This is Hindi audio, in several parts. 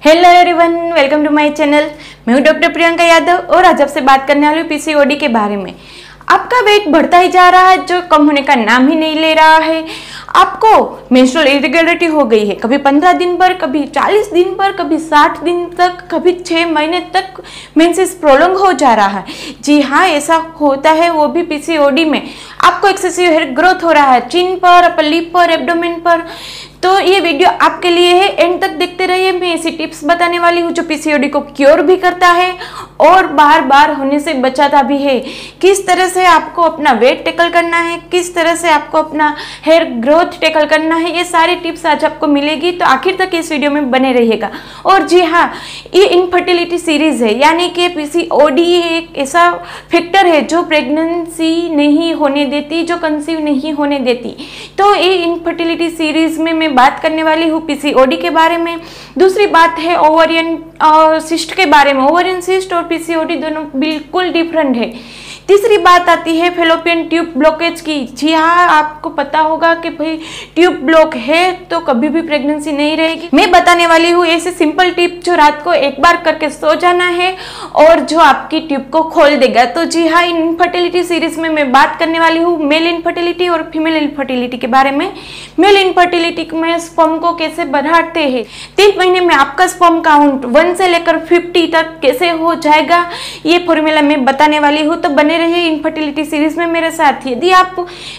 Hello everyone, welcome to my channel. मैं हूं डॉक्टर प्रियंका यादव और आज आपसे बात करने वाली हूं पीसीओडी के बारे में। आपका वेट बढ़ता ही जा रहा है जो कम होने का नाम ही नहीं ले रहा है। आपको मेंस्ट्रुअल इरेगुलरिटी हो गई है, कभी 15 दिन पर, कभी 40 दिन पर, कभी 60 दिन तक, कभी 6 महीने तक मेंसेस प्रोलॉन्ग हो जा रहा है। जी हाँ, ऐसा होता है, वो भी पीसीओडी में। आपको एक्सेसिव हेयर ग्रोथ हो रहा है चिन पर, अपर लिप पर, एब्डोमेन पर। तो ये वीडियो आपके लिए है, एंड तक देखते रहिए। मैं ऐसी टिप्स बताने वाली हूँ जो पीसीओडी को क्योर भी करता है और बार बार होने से बचाता भी है। किस तरह से आपको अपना वेट टैकल करना है, किस तरह से आपको अपना हेयर ग्रोथ टैकल करना है, ये सारी टिप्स आज आपको मिलेगी। तो आखिर तक इस वीडियो में बने रहिएगा। और जी हाँ, ये इनफर्टिलिटी सीरीज है, यानी कि पीसीओडी एक ऐसा फैक्टर है जो प्रेगनेंसी नहीं होने देती, जो कंसीव नहीं होने देती। तो ये इनफर्टिलिटी सीरीज में मैं बात करने वाली हूँ पीसीओडी के बारे में। दूसरी बात है ओवरियन सिस्ट के बारे में। ओवरियन सिस्ट और पीसीओडी दोनों बिल्कुल डिफरेंट है। तीसरी बात आती है फैलोपियन ट्यूब ब्लॉकेज की। जी हाँ, आपको पता होगा कि भाई ट्यूब ब्लॉक है तो कभी भी प्रेगनेंसी नहीं रहेगी। मैं बताने वाली हूँ ऐसे सिंपल टिप जो रात को एक बार करके सो जाना है और जो आपकी ट्यूब को खोल देगा। तो जी हाँ, इनफर्टिलिटी सीरीज में मैं बात करने वाली हूँ मेल इनफर्टिलिटी और फीमेल इनफर्टिलिटी के बारे में। मेल इनफर्टिलिटी में स्पर्म को कैसे बढ़ाते हैं, 3 महीने में आपका स्पर्म काउंट 1 से लेकर 50 तक कैसे हो जाएगा, ये फॉर्मूला मैं बताने वाली हूँ। तो बने रहिए इनफर्टिलिटी सीरीज में मेरे साथ। यदि आप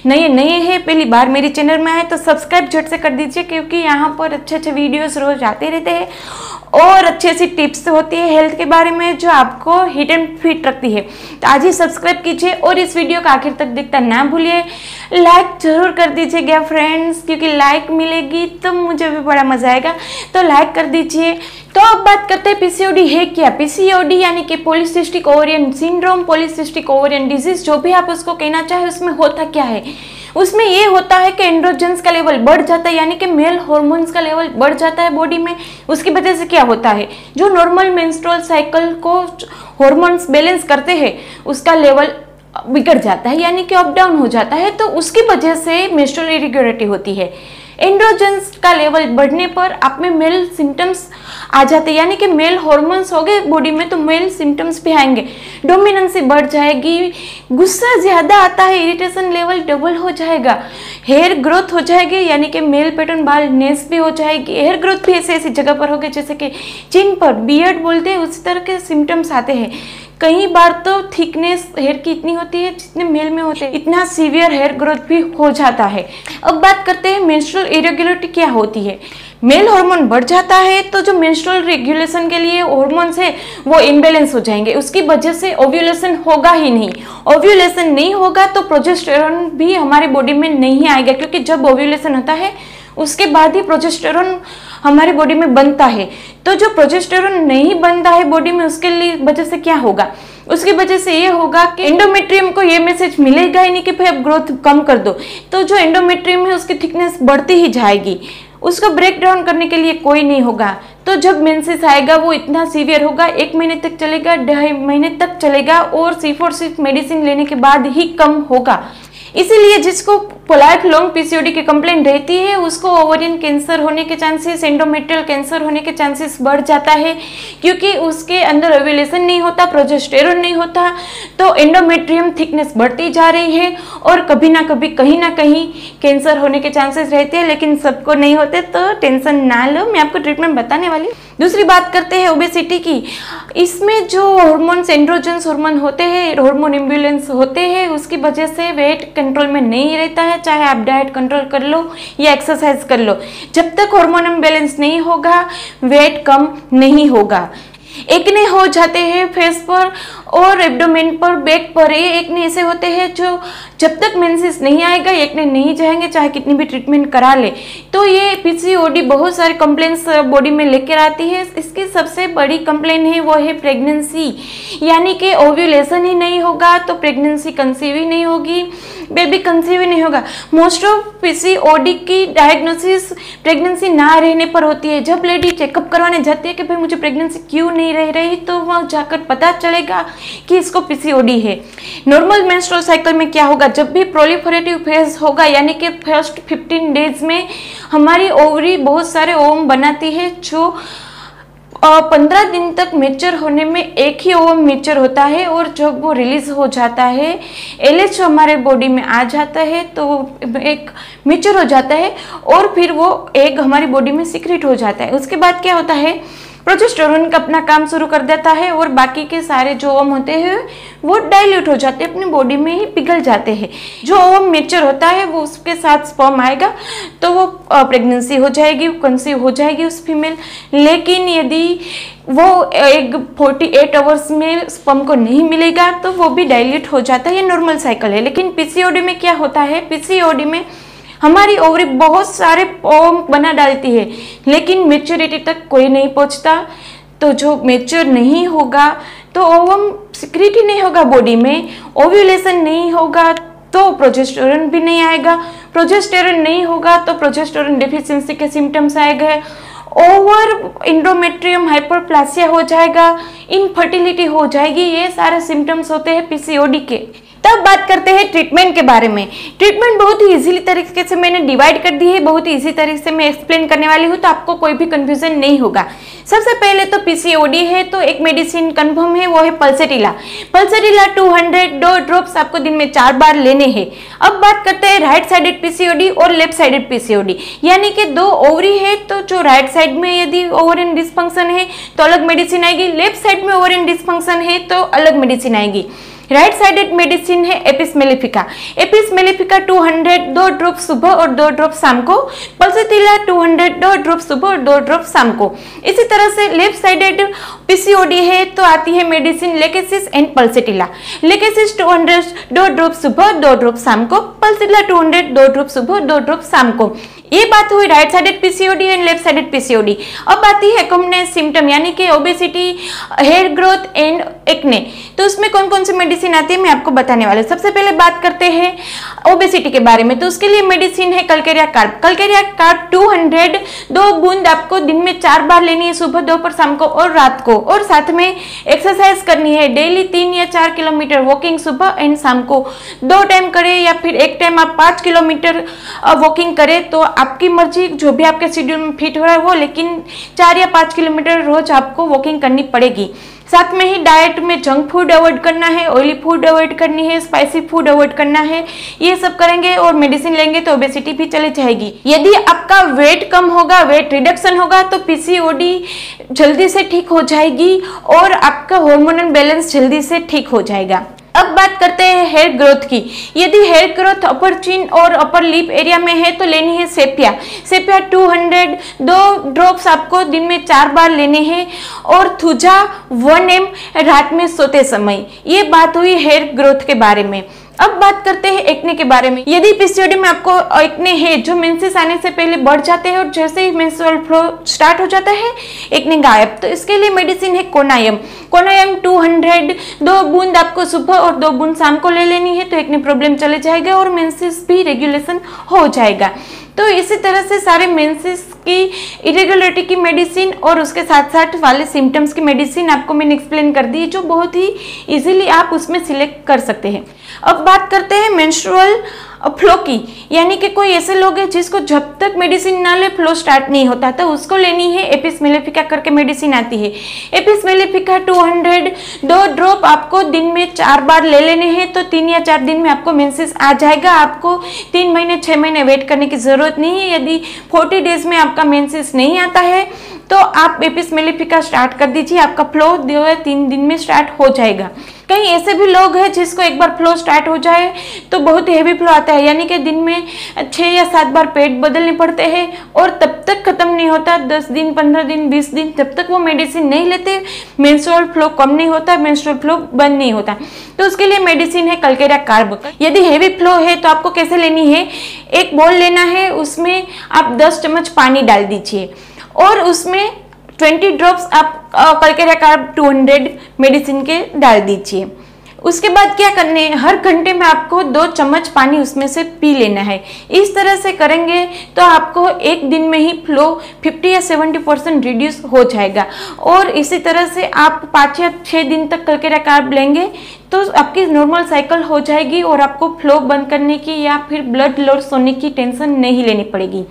नए हैं, पहली बार मेरे चैनल में आए तो सब्सक्राइब झट से कर दीजिए, क्योंकि यहाँ पर अच्छे वीडियोस रोज आते रहते हैं और अच्छी टिप्स होती है हेल्थ के बारे में जो आपको हिट एंड फिट रखती है। तो आज ही सब्सक्राइब कीजिए और इस वीडियो का आखिर तक देखना ना भूलिए। लाइक जरूर कर दीजिएगा फ्रेंड्स, क्योंकि लाइक मिलेगी तो मुझे भी बड़ा मजा आएगा। तो लाइक कर दीजिए। तो अब बात करते हैं पीसीओडी है क्या। पीसीओडी यानी कि polycystic ovarian syndrome, polycystic ovarian disease, जो भी आप उसको कहना चाहे। उसमें होता क्या है, उसमें ये होता है कि एंड्रोजन्स का लेवल बढ़ जाता है, यानी कि मेल हार्मोन्स का लेवल बढ़ जाता है बॉडी में। उसकी वजह से क्या होता है, जो नॉर्मल मेंस्ट्रुअल साइकिल को हार्मोन्स बैलेंस करते हैं उसका लेवल बिगड़ जाता है, यानी कि अप डाउन हो जाता है। तो उसकी वजह से मेंस्ट्रुअल इरेगुलरिटी होती है। एंड्रोजन्स का लेवल बढ़ने पर आप में मेल सिम्टम्स आ जाते हैं, यानी कि मेल हार्मोन्स हो गए बॉडी में तो मेल सिम्टम्स भी आएंगे। डोमिनेंसी बढ़ जाएगी, गुस्सा ज्यादा आता है, इरिटेशन लेवल डबल हो जाएगा, हेयर ग्रोथ हो जाएगी, यानी कि मेल पैटर्न बालनेस भी हो जाएगी। हेयर ग्रोथ भी ऐसी जगह पर होगी जैसे कि चिन पर बियर्ड बोलते हैं, उस तरह के सिम्टम्स आते हैं। कई बार तो थिकनेस हेयर की इतनी होती है जितने मेल में होते हैं, इतना सीवियर हेयर ग्रोथ भी हो जाता है। अब बात करते हैं मेंस्ट्रुअल इरेगुलरिटी क्या होती है। मेल हार्मोन बढ़ जाता है तो जो मेंस्ट्रुअल रेगुलेशन के लिए हार्मोन्स है वो इम्बैलेंस हो जाएंगे, उसकी वजह से ओव्यूलेशन होगा ही नहीं। ओव्यूलेशन नहीं होगा तो प्रोजेस्टेरोन भी हमारे बॉडी में नहीं आएगा, क्योंकि जब ओव्यूलेशन होता है उसके बाद ही प्रोजेस्टेरोन हमारे बॉडी में बनता है। तो जो प्रोजेस्टेरोन नहीं बनता है बॉडी में, उसके लिए वजह से क्या होगा, उसकी वजह से ये होगा कि एंडोमेट्रियम को ये मैसेज मिलेगा ही नहीं कि भाई अब ग्रोथ कम कर दो। तो जो एंडोमेट्रियम है उसकी थिकनेस बढ़ती ही जाएगी, उसको ब्रेक डाउन करने के लिए कोई नहीं होगा। तो जब मेंसेस आएगा वो इतना सीवियर होगा, 1 महीने तक चलेगा, 2.5 महीने तक चलेगा और C4 मेडिसिन लेने के बाद ही कम होगा। इसीलिए जिसको पोलाइट लॉन्ग पीसीओडी की कंप्लेंट रहती है उसको ओवरियन कैंसर होने के चांसेस, एंडोमेट्रियल कैंसर होने के चांसेस बढ़ जाता है, क्योंकि उसके अंदर ओव्यूलेशन नहीं होता, प्रोजेस्टेरोन नहीं होता। तो एंडोमेट्रियम थिकनेस बढ़ती जा रही है और कभी ना कभी कहीं ना कहीं कैंसर होने के चांसेस रहते हैं, लेकिन सबको नहीं होते। तो टेंशन ना लो, मैं आपको ट्रीटमेंट बताने वाली हूँ। दूसरी बात करते हैं ओबेसिटी की। इसमें जो हार्मोन्स एंड्रोजन्स हार्मोन होते हैं, हार्मोन इम्बैलेंस होते हैं, उसकी वजह से वेट कंट्रोल में नहीं रहता है। चाहे आप डाइट कंट्रोल कर लो या एक्सरसाइज कर लो, जब तक हार्मोन इम्बैलेंस नहीं होगा वेट कम नहीं होगा। एक्ने हो जाते हैं फेस पर और एब्डोमेन पर, बैक पर। ये एक्ने ऐसे होते हैं जो जब तक मेंसेस नहीं आएगा एक्ने नहीं जाएंगे, चाहे कितनी भी ट्रीटमेंट करा ले। तो ये पीसीओडी बहुत सारे कंप्लेंट्स बॉडी में लेकर आती है। इसकी सबसे बड़ी कंप्लेंट है वो है प्रेगनेंसी, यानी कि ओव्यूलेशन ही नहीं होगा तो प्रेगनेंसी कंसीव ही नहीं होगी, बेबी कंसीव ही नहीं होगा। मोस्ट ऑफ पीसीओडी की डायग्नोसिस प्रेगनेंसी ना रहने पर होती है। जब लेडी चेकअप करवाने जाती है कि भाई मुझे प्रेगनेंसी क्यों नहीं रह रही, तो वहाँ जाकर पता चलेगा कि इसको पीसीओडी है। नॉर्मल मेंस्ट्रुअल साइकिल में क्या होगा, जब भी प्रोलिफरेटिव फेज होगा, यानी कि फर्स्ट 15 डेज में हमारी ओवरी बहुत सारे ओवम बनाती है जो 15 दिन तक मेच्योर होने में एक ही ओवम मेच्योर होता है और जब वो रिलीज हो जाता है, LH हमारे बॉडी में आ जाता है तो एक मेच्योर हो जाता है और फिर वो एग हमारी बॉडी में सीक्रेट हो जाता है। उसके बाद क्या होता है, प्रोजेस्टेरोन का अपना काम शुरू कर देता है और बाकी के सारे जो ओवम होते हैं वो डाइल्यूट हो जाते हैं, अपनी बॉडी में ही पिघल जाते हैं। जो ओवम मेच्योर होता है वो उसके साथ स्पर्म आएगा तो वो प्रेगनेंसी हो जाएगी, कंसीव हो जाएगी उस फीमेल। लेकिन यदि वो एग 48 आवर्स में स्पर्म को नहीं मिलेगा तो वो भी डाइल्यूट हो जाता है, ये नॉर्मल साइकिल है। लेकिन PCOD में क्या होता है, PCOD में हमारी ओवरी बहुत सारे ओवम बना डालती है लेकिन मेच्योरिटी तक कोई नहीं पहुंचता। तो जो मेच्योर नहीं होगा तो ओवम सिक्रेट ही नहीं होगा बॉडी में, ओव्यूलेशन नहीं होगा तो प्रोजेस्टेरोन भी नहीं आएगा, प्रोजेस्टेरोन नहीं होगा तो प्रोजेस्टेरोन डेफिशिएंसी के सिम्टम्स आएंगे, ओवर इंडोमेट्रियम हाइपरप्लासिया हो जाएगा, इनफर्टिलिटी हो जाएगी। ये सारे सिम्टम्स होते हैं PCOD के। तब बात करते हैं ट्रीटमेंट के बारे में। ट्रीटमेंट बहुत ही इजीली तरीके से मैंने डिवाइड कर दी है, बहुत ही इजी तरीके से मैं एक्सप्लेन करने वाली हूँ तो आपको कोई भी कंफ्यूजन नहीं होगा। सबसे पहले तो PCOD है तो एक मेडिसिन कंफर्म है, वो है पल्सेटिला। पल्सेटिला 200 ड्रॉप्स आपको दिन में 4 बार लेने हैं। अब बात करते हैं राइट साइडेड PCOD और लेफ्ट साइडेड PCOD, यानी कि 2 ओवरी है तो जो राइट साइड में यदि ओवरिन डिस्फंक्शन है तो अलग मेडिसिन आएगी, लेफ्ट साइड में ओवरिन डिस्फंक्शन है तो अलग मेडिसिन आएगी। राइट साइडेड मेडिसिन है apis mellifica. Apis mellifica 200 drop सुबह और 2 ड्रॉप शाम को, पल्सेटिला 200 ड्रॉप सुबह और 2 ड्रॉप शाम को। इसी तरह से लेफ्ट साइडेड PCOD है तो आती है medicine lachesis and pulsatilla. Lachesis 200 drop सुबह 2 ड्रॉप शाम को, पल्सेटिला 200 ड्रॉप सुबह 2 ड्रॉप शाम को। ये बात हुई right sided PCOD and left sided PCOD। अब आती है कॉम्बिनेस सिम्टम यानी कि obesity, hair growth and acne. तो उसमें कौन कौन सी मेडिसिन आती है मैं आपको बताने वाली हूँ। सबसे पहले बात करते हैं ओबेसिटी के बारे में, तो उसके लिए मेडिसिन है कल्केरिया कार्ब। कल्केरिया कार्ब 2 बूंद आपको दिन में 4 बार लेनी है, सुबह, दोपहर, शाम को और रात को। और साथ में एक्सरसाइज करनी है, डेली 3 या 4 किलोमीटर वॉकिंग सुबह एंड शाम को। 2 टाइम करें या फिर एक टाइम आप 5 किलोमीटर वॉकिंग करें तो आपकी मर्जी, जो भी आपके शेड्यूल में फिट हो रहा है वो, लेकिन 4 या 5 किलोमीटर रोज आपको वॉकिंग करनी पड़ेगी। साथ में ही डाइट में जंक फूड अवॉइड करना है, ऑयली फूड अवॉइड करनी है, स्पाइसी फूड अवॉइड करना है। ये सब करेंगे और मेडिसिन लेंगे तो ओबेसिटी भी चली जाएगी। यदि आपका वेट कम होगा, वेट रिडक्शन होगा तो PCOD जल्दी से ठीक हो जाएगी और आपका हार्मोनल बैलेंस जल्दी से ठीक हो जाएगा। अब बात करते हैं हेयर ग्रोथ की। यदि हेयर ग्रोथ अपर चिन और अपर लिप एरिया में है तो लेनी है सेपिया। सेपिया 200 ड्रॉप्स आपको दिन में 4 बार लेने हैं और थुजा 1 ml रात में सोते समय। ये बात हुई हेयर ग्रोथ के बारे में। अब बात करते हैं एक्ने के बारे में। यदि PCOD में आपको एक्ने है जो मेंसेस आने से पहले बढ़ जाते हैं और जैसे ही मेंस्ट्रुअल फ्लो स्टार्ट हो जाता है एक्ने गायब, तो इसके लिए मेडिसिन है कोनायम। कोनायम 200 बूंद आपको सुबह और 2 बूंद शाम को ले लेनी है तो एक्ने प्रॉब्लम चले जाएगा और मेंसेस भी रेगुलेशन हो जाएगा। तो इसी तरह से सारे मेंसेस की इरेगुलरिटी की मेडिसिन और उसके साथ साथ वाले सिम्टम्स की मेडिसिन आपको मैंने एक्सप्लेन कर दी है, जो बहुत ही इजीली आप उसमें सिलेक्ट कर सकते हैं। अब बात करते हैं मेंस्ट्रुअल फ्लो की, यानी कि कोई ऐसे लोग हैं जिसको जब तक मेडिसिन ना ले फ्लो स्टार्ट नहीं होता तो उसको लेनी है एपिस मेलिफिका करके मेडिसिन आती है। एपिस मेलिफिका 200 ड्रॉप आपको दिन में 4 बार ले लेने हैं तो 3 या 4 दिन में आपको मेंसेस आ जाएगा। आपको 3 महीने 6 महीने वेट करने की जरूरत नहीं है। यदि 40 डेज में आपका मेंसेस नहीं आता है तो आप एपिस मेलिफिका स्टार्ट कर दीजिए, आपका फ्लो 2 या 3 दिन में स्टार्ट हो जाएगा। कई ऐसे भी लोग हैं जिसको एक बार फ्लो स्टार्ट हो जाए तो बहुत हेवी फ्लो आता है, यानी कि दिन में 6 या 7 बार पेट बदलने पड़ते हैं और तब तक खत्म नहीं होता। 10 दिन, 15 दिन, 20 दिन जब तक वो मेडिसिन नहीं लेते मेंस्ट्रुअल फ्लो कम नहीं होता, मेंस्ट्रुअल फ्लो बंद नहीं होता। तो उसके लिए मेडिसिन है कल्केरिया कार्ब। यदि हेवी फ्लो है तो आपको कैसे लेनी है, एक बोल लेना है, उसमें आप 10 चम्मच पानी डाल दीजिए और उसमें 20 ड्रॉप्स आप कल्केरिया कार्ब 200 मेडिसिन के डाल दीजिए। उसके बाद क्या करने हैं, हर घंटे में आपको 2 चम्मच पानी उसमें से पी लेना है। इस तरह से करेंगे तो आपको एक दिन में ही फ्लो 50 या 70% रिड्यूस हो जाएगा। और इसी तरह से आप 5 या 6 दिन तक कल्केरिया कार्ब लेंगे तो आपकी नॉर्मल साइकिल हो जाएगी और आपको फ्लो बंद करने की या फिर ब्लड लॉस होने की टेंशन नहीं लेनी पड़ेगी।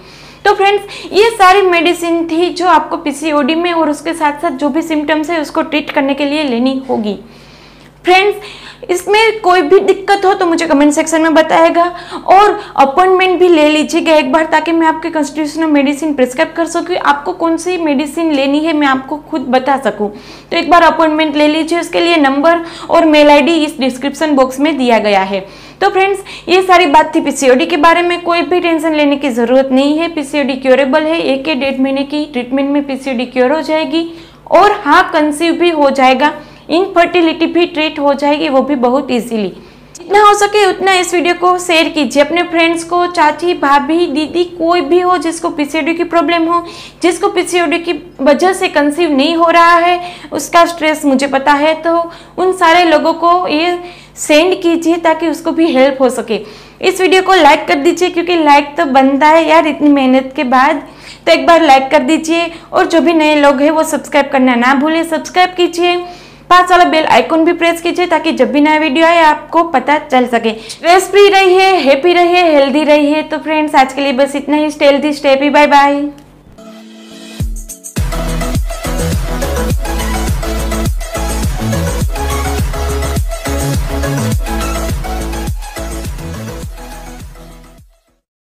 तो फ्रेंड्स ये सारी मेडिसिन थी जो आपको पीसीओडी में और उसके साथ साथ जो भी सिम्टम्स है उसको ट्रीट करने के लिए लेनी होगी। फ्रेंड्स इसमें कोई भी दिक्कत हो तो मुझे कमेंट सेक्शन में बताएगा और अपॉइंटमेंट भी ले लीजिएगा एक बार, ताकि मैं आपके कॉन्स्टिट्यूशनल मेडिसिन प्रिस्क्राइब कर सकूँ। आपको कौन सी मेडिसिन लेनी है मैं आपको खुद बता सकूँ, तो एक बार अपॉइंटमेंट ले लीजिए। उसके लिए नंबर और मेल आईडी इस डिस्क्रिप्शन बॉक्स में दिया गया है। तो फ्रेंड्स ये सारी बात थी पीसीओडी के बारे में। कोई भी टेंशन लेने की ज़रूरत नहीं है, पीसीओडी क्योरेबल है। 1 या 1.5 महीने की ट्रीटमेंट में पीसीओडी क्योर हो जाएगी और हाँ कंसीव भी हो जाएगा, इनफर्टिलिटी भी ट्रीट हो जाएगी, वो भी बहुत इजीली। जितना हो सके उतना इस वीडियो को शेयर कीजिए अपने फ्रेंड्स को, चाची भाभी दीदी कोई भी हो जिसको पीसीओडी की प्रॉब्लम हो, जिसको पीसीओडी की वजह से कंसीव नहीं हो रहा है, उसका स्ट्रेस मुझे पता है, तो उन सारे लोगों को ये सेंड कीजिए ताकि उसको भी हेल्प हो सके। इस वीडियो को लाइक कर दीजिए क्योंकि लाइक तो बनता है यार इतनी मेहनत के बाद, तो एक बार लाइक कर दीजिए। और जो भी नए लोग हैं वो सब्सक्राइब करना ना भूलें, सब्सक्राइब कीजिए, पास वाला बेल आइकन भी प्रेस कीजिए ताकि जब भी नया वीडियो आए आपको पता चल सके। स्ट्रेस फ्री रहिए, हैप्पी रहिए, हेल्दी रहिए। तो फ्रेंड्स आज के लिए बस इतना ही। Stay healthy, stay happy, bye bye.